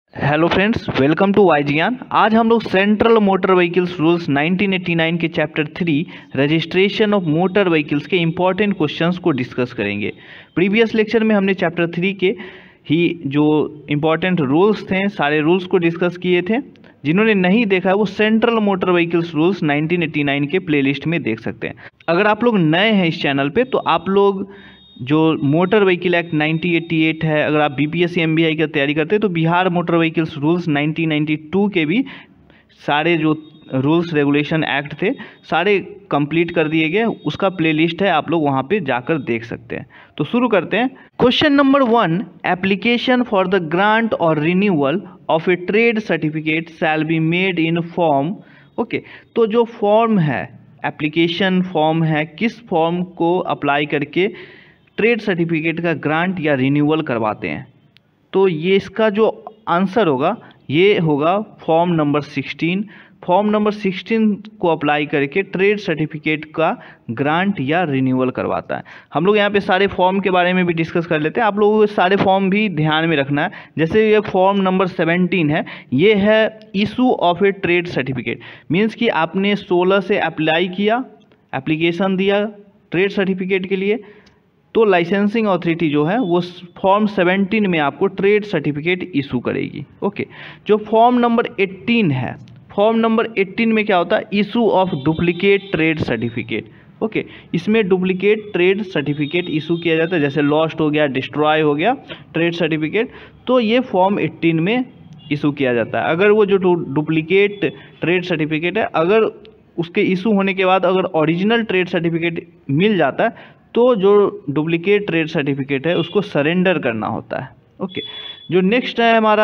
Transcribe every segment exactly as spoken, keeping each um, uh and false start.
Hello friends, welcome to वाईजीआन। आज हम लोग central motor vehicles rules nineteen eighty nine के chapter three registration of motor vehicles के इंपॉर्टेंट क्वेश्चंस को डिस्कस करेंगे। प्रीवियस लेक्चर में हमने चैप्टर थ्री के ही जो इम्पॉर्टेंट रूल्स थे सारे रूल्स को डिस्कस किए थे। जिन्होंने नहीं देखा है वो central motor vehicles rules nineteen eighty nine के प्लेलिस्ट में देख सकते हैं। अगर आप लोग नए हैं इस चैनल पे तो आप लोग जो motor vehicle act nineteen eighty eight है, अगर आप बीपीएससी एमबीआई की तैयारी करते हैं तो Bihar motor vehicles rules nineteen ninety two के भी सारे जो रूल्स रेगुलेशन एक्ट थे सारे कंप्लीट कर दिए गए। उसका प्लेलिस्ट है, आप लोग वहां पे जाकर देख सकते हैं। तो शुरू करते हैं। Question number one, application for the grant और renewal of a trade certificate shall be made in form. Okay, तो जो फॉर्म है, एप्लीकेशन फॉर्म है, किस फॉर्म को अप्लाई करके ट्रेड सर्टिफिकेट का ग्रांट या रिन्यूअल करवाते हैं? तो ये इसका जो आंसर होगा ये होगा form number sixteen. Form number sixteen को अप्लाई करके ट्रेड सर्टिफिकेट का ग्रांट या रिन्यूअल करवाता है। हम लोग यहाँ पे सारे फॉर्म के बारे में भी डिस्कस कर लेते हैं। आप लोगों को सारे फॉर्म भी ध्यान में रखना है। जैसे ये फॉर्म नंबर सेवेंटीन है, ये है issue of a trade certificate. Means कि आपने सोलह से अप्लाई किया, एप्लीकेशन दिया ट्रेड सर्टिफिकेट के लिए, तो लाइसेंसिंग अथॉरिटी जो है वो फॉर्म सेवेंटीन में आपको ट्रेड सर्टिफिकेट इशू करेगी। ओके, जो फॉर्म नंबर एटीन है, फॉर्म नंबर एटीन में क्या होता है? Issue of duplicate trade certificate. Okay, इसमें डुप्लीकेट ट्रेड सर्टिफिकेट इशू किया जाता है। जैसे लॉस्ट हो गया, डिस्ट्रॉय हो गया ट्रेड सर्टिफिकेट, तो ये फॉर्म एटीन में इशू किया जाता है। अगर वो जो डुप्लीकेट ट्रेड सर्टिफिकेट है, अगर उसके इशू होने के बाद अगर ओरिजिनल ट्रेड सर्टिफिकेट मिल जाता है तो जो डुप्लीकेट ट्रेड सर्टिफिकेट है उसको सरेंडर करना होता है। ओके, जो नेक्स्ट है हमारा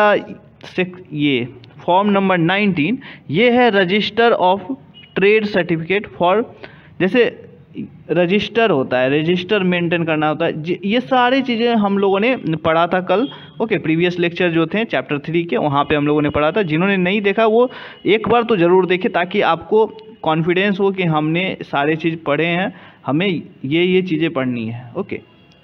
ये फॉर्म नंबर नाइनटीन, ये है register of trade certificate for, जैसे रजिस्टर होता है, रजिस्टर मेंटेन करना होता है। ये सारी चीज़ें हम लोगों ने पढ़ा था कल। ओके, प्रीवियस लेक्चर जो थे चैप्टर थ्री के, वहाँ पे हम लोगों ने पढ़ा था। जिन्होंने नहीं देखा वो एक बार तो ज़रूर देखें, ताकि आपको कॉन्फिडेंस हो कि हमने सारे चीज़ पढ़े हैं, हमें ये ये चीज़ें पढ़नी है। ओके,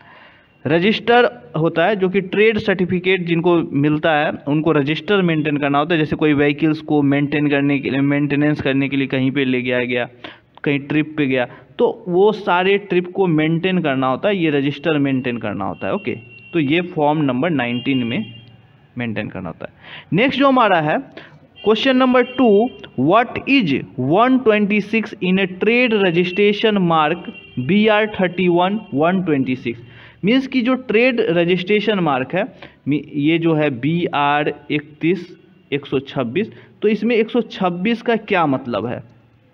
रजिस्टर होता है जो कि ट्रेड सर्टिफिकेट जिनको मिलता है उनको रजिस्टर मेंटेन करना होता है। जैसे कोई व्हीकल्स को मेंटेन करने के लिए, मेंटेनेंस करने के लिए कहीं पे ले गया गया, कहीं ट्रिप पे गया, तो वो सारे ट्रिप को मेंटेन करना होता है, ये रजिस्टर मेंटेन करना होता है। ओके, तो ये फॉर्म नंबर नाइनटीन में मेंटेन करना होता है। नेक्स्ट जो हमारा है question number two, what is one twenty six in a trade registration mark B R thirty one one twenty six. Means की जो ट्रेड रजिस्ट्रेशन मार्क है ये जो है बी आर इकतीस एक सौ छब्बीस, तो इसमें एक सौ छब्बीस का क्या मतलब है?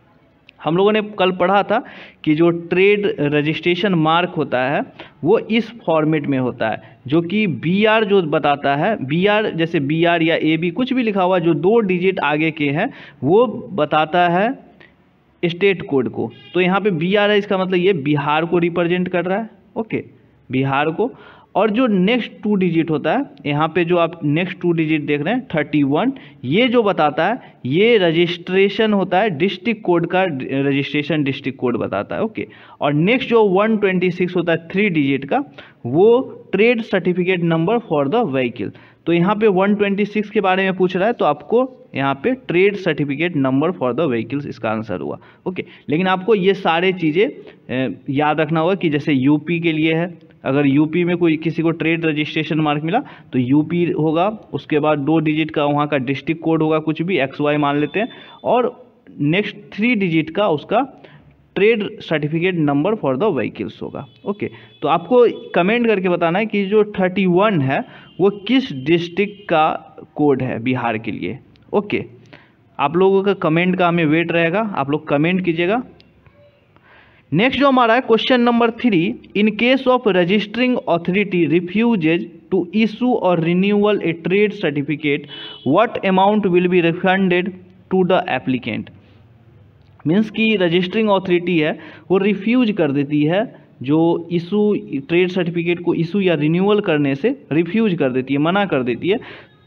हम लोगों ने कल पढ़ा था कि जो ट्रेड रजिस्ट्रेशन मार्क होता है वो इस फॉर्मेट में होता है, जो कि बी आर जो बताता है, बी आर जैसे बी आर या ए बी कुछ भी लिखा हुआ जो दो डिजिट आगे के हैं वो बताता है स्टेट कोड को। तो यहाँ पे बी आर है, इसका मतलब ये बिहार को रिप्रेजेंट कर रहा है। ओके, बिहार को। और जो नेक्स्ट टू डिजिट होता है, यहाँ पे जो आप नेक्स्ट टू डिजिट देख रहे हैं थर्टी वन, ये जो बताता है ये रजिस्ट्रेशन होता है, डिस्ट्रिक्ट कोड का रजिस्ट्रेशन डिस्ट्रिक्ट कोड बताता है। ओके, और नेक्स्ट जो वन ट्वेंटी सिक्स होता है थ्री डिजिट का, वो trade certificate number for the vehicle. तो यहाँ पे वन ट्वेंटी सिक्स के बारे में पूछ रहा है, तो आपको यहाँ पे trade certificate number for the vehicles इसका आंसर हुआ। ओके, लेकिन आपको ये सारे चीज़ें याद रखना होगा कि जैसे यूपी के लिए है, अगर यूपी में कोई किसी को ट्रेड रजिस्ट्रेशन मार्क मिला तो यूपी होगा, उसके बाद दो डिजिट का वहाँ का डिस्ट्रिक्ट कोड होगा, कुछ भी एक्स वाई मान लेते हैं, और नेक्स्ट थ्री डिजिट का उसका trade certificate number for the vehicles होगा। ओके, तो आपको कमेंट करके बताना है कि जो थर्टी वन है वो किस डिस्ट्रिक्ट का कोड है बिहार के लिए। ओके, आप लोगों का कमेंट का हमें वेट रहेगा, आप लोग कमेंट कीजिएगा। नेक्स्ट जो हमारा है question number three, in case of registering authority refuses to issue और renewal a trade certificate what amount will be refunded to the applicant. Means की रजिस्टरिंग अथॉरिटी है वो रिफ्यूज कर देती है, जो इशू ट्रेड सर्टिफिकेट को इशू या रिन्यूअल करने से रिफ्यूज कर देती है, मना कर देती है,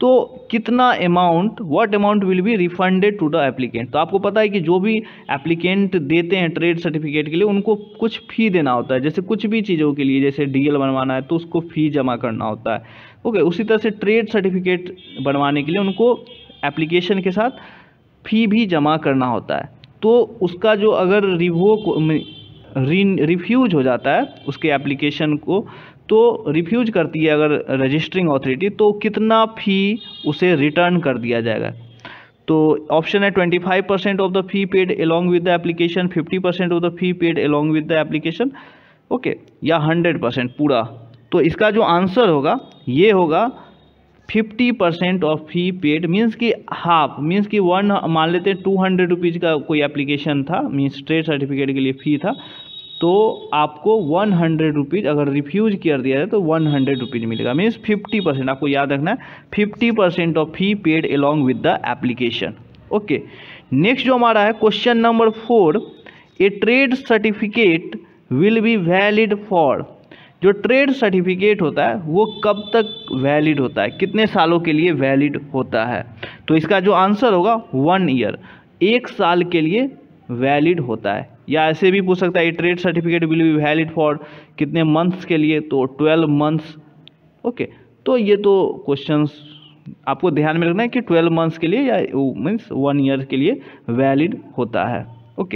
तो कितना amount, what amount will be refunded to the applicant. तो आपको पता है कि जो भी एप्लीकेंट देते हैं ट्रेड सर्टिफिकेट के लिए उनको कुछ फ़ी देना होता है, जैसे कुछ भी चीज़ों के लिए, जैसे डीएल बनवाना है तो उसको फ़ी जमा करना होता है। ओके, उसी तरह से ट्रेड सर्टिफिकेट बनवाने के लिए उनको एप्लीकेशन के साथ फ़ी भी जमा करना होता है। तो उसका जो अगर रिवोक रिफ्यूज हो जाता है उसके एप्लीकेशन को, तो रिफ्यूज करती है अगर रजिस्टरिंग अथॉरिटी, तो कितना फ़ी उसे रिटर्न कर दिया जाएगा। तो ऑप्शन है twenty five percent of the fee paid along with the application, fifty percent of the fee paid along with the application, okay, या हंड्रेड परसेंट पूरा। तो इसका जो आंसर होगा ये होगा fifty percent of fee paid, means कि half, means कि वन, मान लेते हैं टू हंड्रेड रुपीज़ का कोई एप्लीकेशन था, मीन्स ट्रेड सर्टिफिकेट के लिए फ़ी था, तो आपको वन हंड्रेड रुपीज़ अगर रिफ्यूज किया दिया जाए तो वन हंड्रेड रुपीज़ मिलेगा, मीन्स फिफ्टी परसेंट। आपको याद रखना है fifty percent of fee paid along with the application. Okay, next जो हमारा है question number four, a trade certificate will be valid for. जो ट्रेड सर्टिफिकेट होता है वो कब तक वैलिड होता है, कितने सालों के लिए वैलिड होता है। तो इसका जो आंसर होगा वन ईयर, एक साल के लिए वैलिड होता है। या ऐसे भी पूछ सकता है trade certificate will be valid for कितने मंथ्स के लिए, तो ट्वेल्व मंथ्स। ओके, तो ये तो क्वेश्चंस आपको ध्यान में रखना है कि ट्वेल्व मंथ्स के लिए या मीन्स वन ईयर के लिए वैलिड होता है। Okay,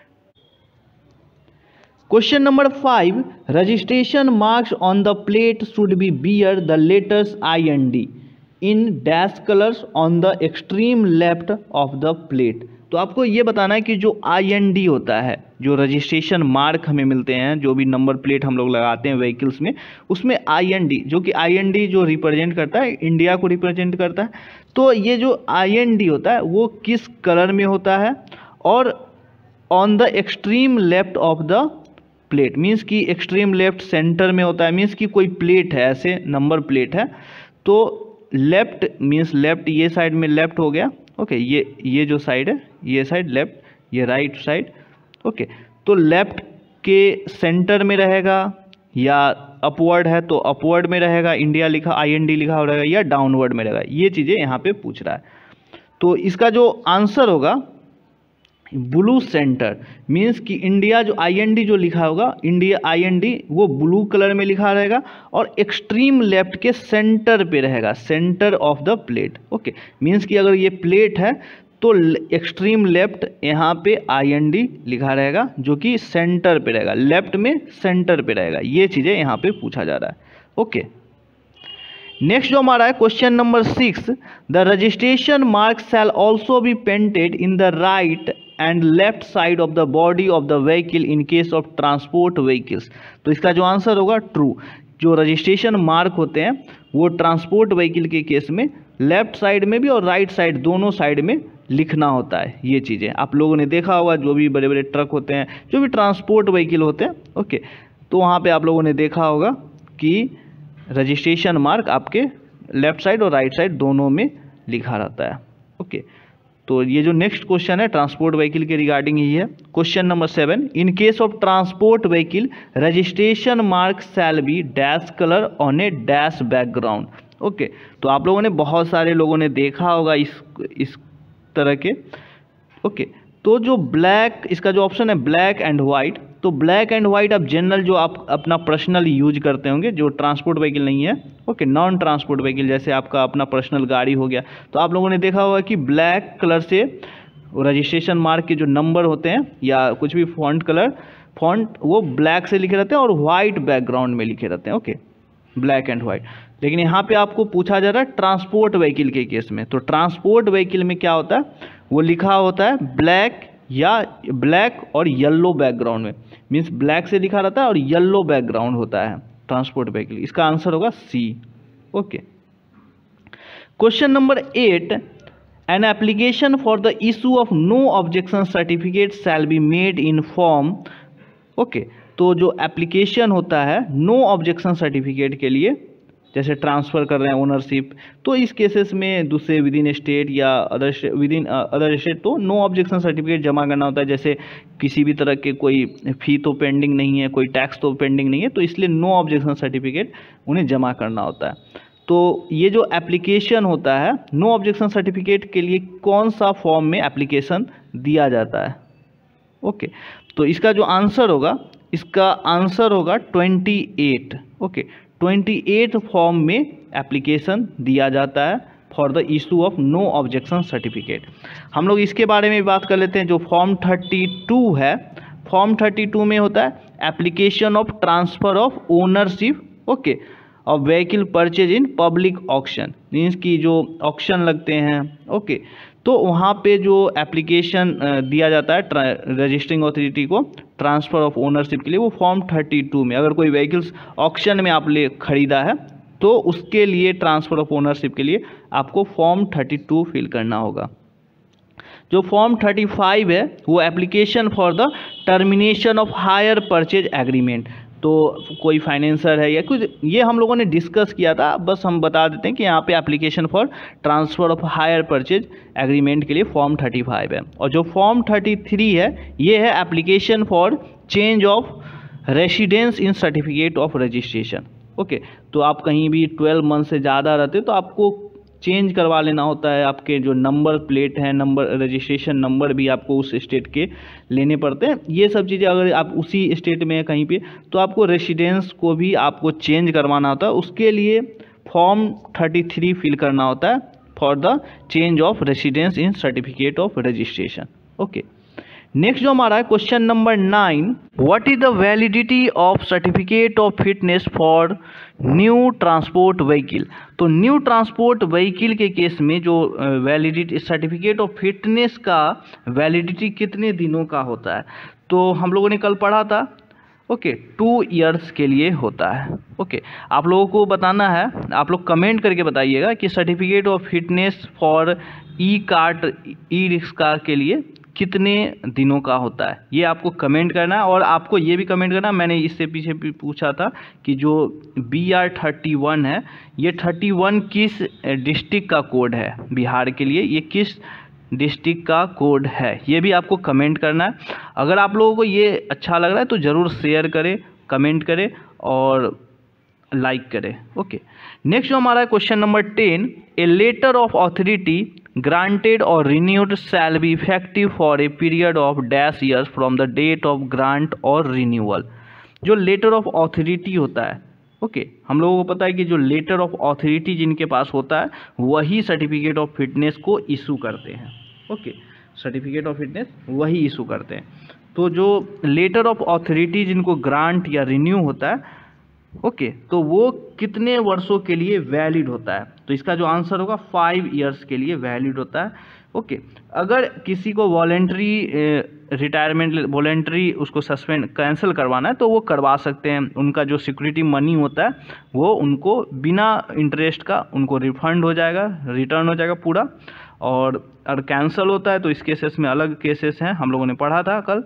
question number five, registration marks on the plate should be bear the letters I N D in dash colours on the extreme left of the plate. तो आपको ये बताना है कि जो आई एन डी होता है, जो रजिस्ट्रेशन मार्क हमें मिलते हैं, जो भी नंबर प्लेट हम लोग लगाते हैं व्हीकल्स में, उसमें आई एन डी, जो कि आई एन डी जो रिप्रेजेंट करता है, इंडिया को रिप्रेजेंट करता है। तो ये जो आई एन डी होता है वो किस कलर में होता है, और on the extreme left of the plate, means कि एक्सट्रीम लेफ्ट सेंटर में होता है, मीन्स कि कोई प्लेट है, ऐसे नंबर प्लेट है, तो लेफ्ट मीन्स लेफ्ट, ये साइड में लेफ्ट हो गया। ओके, ये ये जो साइड है ये साइड लेफ्ट, ये राइट साइड। ओके, तो लेफ्ट के सेंटर में रहेगा, या अपवर्ड है तो अपवर्ड में रहेगा, इंडिया लिखा आई एन डी लिखा हो रहेगा, या डाउनवर्ड में रहेगा। ये चीज़ें यहाँ पे पूछ रहा है। तो इसका जो आंसर होगा ब्लू सेंटर, मीन्स कि इंडिया जो आई एन डी जो लिखा होगा, इंडिया आई एन डी वो ब्लू कलर में लिखा रहेगा और एक्सट्रीम लेफ्ट के सेंटर पे रहेगा, centre of the plate. Okay, means कि अगर ये प्लेट है तो एक्सट्रीम लेफ्ट यहाँ पे आई एन डी लिखा रहेगा, जो कि सेंटर पे रहेगा, लेफ्ट में सेंटर पे रहेगा। ये चीज़ें यहाँ पे पूछा जा रहा है। ओके, नेक्स्ट जो हमारा है question number six, the registration mark shall also be painted in the right and left side of the body of the vehicle in case of transport vehicles. तो इसका जो आंसर होगा ट्रू। जो registration mark होते हैं वो transport vehicle के case में लेफ्ट साइड में भी और राइट साइड दोनों साइड में लिखना होता है। ये चीज़ें आप लोगों ने देखा होगा, जो भी बड़े बड़े ट्रक होते हैं, जो भी ट्रांसपोर्ट व्हीकल होते हैं, ओके, तो वहाँ पे आप लोगों ने देखा होगा कि रजिस्ट्रेशन मार्क आपके लेफ्ट साइड और राइट साइड दोनों में लिखा रहता है। ओके, तो ये जो नेक्स्ट क्वेश्चन है ट्रांसपोर्ट व्हीकल के रिगार्डिंग ही है। Question number seven, in case of transport vehicle registration mark shall be dash colour on a dash background. Okay, तो आप लोगों ने बहुत सारे लोगों ने देखा होगा इस इस तरह के। ओके, तो जो ब्लैक, इसका जो ऑप्शन है ब्लैक एंड वाइट, तो ब्लैक एंड वाइट आप जनरल जो आप अपना पर्सनल यूज करते होंगे, जो ट्रांसपोर्ट व्हीकल नहीं है, ओके, नॉन ट्रांसपोर्ट व्हीकल, जैसे आपका अपना पर्सनल गाड़ी हो गया, तो आप लोगों ने देखा होगा कि ब्लैक कलर से रजिस्ट्रेशन मार्क के जो नंबर होते हैं या कुछ भी फॉन्ट कलर, फॉन्ट वो ब्लैक से लिखे रहते हैं और वाइट बैकग्राउंड में लिखे रहते हैं। Okay, black and white. लेकिन यहाँ पे आपको पूछा जा रहा है ट्रांसपोर्ट व्हीकल के केस में, तो ट्रांसपोर्ट व्हीकल में क्या होता है, वो लिखा होता है ब्लैक या ब्लैक और येलो बैकग्राउंड में, मीन्स ब्लैक से लिखा रहता है और येलो बैकग्राउंड होता है ट्रांसपोर्ट व्हीकल। इसका आंसर होगा C. Okay, question number eight, an application for the issue of no objection certificate shall be made in form. Okay, तो जो एप्लीकेशन होता है नो ऑब्जेक्शन सर्टिफिकेट के लिए, जैसे ट्रांसफ़र कर रहे हैं ओनरशिप, तो इस केसेस में दूसरे विद इन स्टेट या other within other state, तो नो ऑब्जेक्शन सर्टिफिकेट जमा करना होता है। जैसे किसी भी तरह के कोई फ़ी तो पेंडिंग नहीं है, कोई टैक्स तो पेंडिंग नहीं है, तो इसलिए नो ऑब्जेक्शन सर्टिफिकेट उन्हें जमा करना होता है। तो ये जो एप्लीकेशन होता है नो ऑब्जेक्शन सर्टिफिकेट के लिए कौन सा फॉर्म में एप्लीकेशन दिया जाता है? ओके, तो इसका जो आंसर होगा, इसका आंसर होगा twenty eight. Okay, twenty eight form में एप्लीकेशन दिया जाता है for the issue of no objection certificate. हम लोग इसके बारे में बात कर लेते हैं। जो फॉर्म थर्टी टू है, फॉर्म थर्टी टू में होता है application of transfer of ownership okay of vehicle purchase in public auction, means की जो ऑक्शन लगते हैं ओके, तो वहाँ पे जो एप्लीकेशन दिया जाता है रजिस्टरिंग अथॉरिटी को ट्रांसफ़र ऑफ ओनरशिप के लिए, वो फॉर्म थर्टी टू में, अगर कोई व्हीकल्स ऑक्शन में आप ले खरीदा है तो उसके लिए ट्रांसफ़र ऑफ ओनरशिप के लिए आपको फॉर्म थर्टी टू फिल करना होगा। जो फॉर्म थर्टी फाइव है वो application for the termination of hire purchase agreement, तो कोई फाइनेंसर है या कुछ, ये हम लोगों ने डिस्कस किया था, बस हम बता देते हैं कि यहाँ पे application for transfer of hire purchase agreement के लिए फॉर्म थर्टी फाइव है। और जो फॉर्म थर्टी थ्री है ये है application for change of residence in certificate of registration okay, तो आप कहीं भी ट्वेल्व मंथ से ज़्यादा रहते हो तो आपको चेंज करवा लेना होता है, आपके जो नंबर प्लेट है, नंबर रजिस्ट्रेशन नंबर भी आपको उस स्टेट के लेने पड़ते हैं। ये सब चीज़ें अगर आप उसी स्टेट में हैं कहीं पे तो आपको रेसिडेंस को भी आपको चेंज करवाना होता है, उसके लिए फॉर्म थर्टी थ्री फिल करना होता है for the change of residence in certificate of registration okay. Next जो हमारा है question number nine, what is the validity of certificate of fitness for new transport vehicle. तो न्यू ट्रांसपोर्ट व्हीकल के case में जो वैलिडिटी सर्टिफिकेट ऑफ फिटनेस का validity कितने दिनों का होता है, तो हम लोगों ने कल पढ़ा था ओके, टू इयर्स के लिए होता है ओके। आप लोगों को बताना है, आप लोग कमेंट करके बताइएगा कि certificate of fitness for e cart e rickshaw के लिए कितने दिनों का होता है, ये आपको कमेंट करना है। और आपको ये भी कमेंट करना, मैंने इससे पीछे भी पूछा था कि जो बी आर थर्टी वन है ये थर्टी वन किस डिस्ट्रिक्ट का कोड है, बिहार के लिए ये किस डिस्ट्रिक्ट का कोड है, ये भी आपको कमेंट करना है। अगर आप लोगों को ये अच्छा लग रहा है तो ज़रूर शेयर करें, कमेंट करें और लाइक करें ओके। नेक्स्ट जो हमारा question number ten, a letter of authority granted or renewed shall be effective for a period of dash years from the date of grant or renewal। जो letter of authority होता है okay okay, हम लोगों को पता है कि जो लेटर ऑफ अथॉरिटी जिनके पास होता है वही सर्टिफिकेट ऑफ फिटनेस को इशू करते हैं ओके, सर्टिफिकेट ऑफ फिटनेस वही इशू करते हैं। तो जो लेटर ऑफ अथॉरिटी जिनको ग्रांट या रिन्यू होता है ओके okay, तो वो कितने वर्षों के लिए वैलिड होता है, तो इसका जो आंसर होगा फाइव इयर्स के लिए वैलिड होता है ओके okay। अगर किसी को वॉलेंट्री रिटायरमेंट वॉलेंट्री उसको सस्पेंड कैंसिल करवाना है तो वो करवा सकते हैं, उनका जो सिक्योरिटी मनी होता है वो उनको बिना इंटरेस्ट का उनको रिफंड हो जाएगा, रिटर्न हो जाएगा पूरा। और अगर कैंसिल होता है तो इस केसेस में अलग केसेस हैं, हम लोगों ने पढ़ा था कल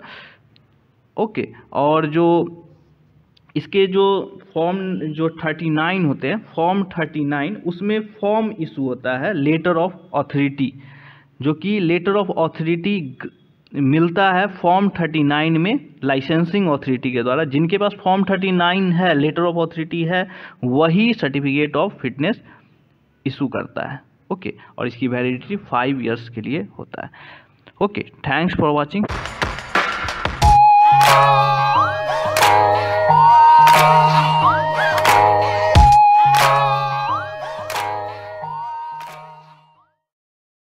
ओके okay। और जो इसके जो फॉर्म जो थर्टी नाइन होते हैं, फॉर्म थर्टी नाइन उसमें फॉर्म इशू होता है लेटर ऑफ अथॉरिटी, जो कि लेटर ऑफ अथॉरिटी मिलता है फॉर्म थर्टी नाइन में लाइसेंसिंग अथॉरिटी के द्वारा। जिनके पास फॉर्म थर्टी नाइन है, लेटर ऑफ अथॉरिटी है, वही सर्टिफिकेट ऑफ फिटनेस इशू करता है ओके okay। और इसकी वैलिडिटी फाइव इयर्स के लिए होता है ओके। Thanks for watching.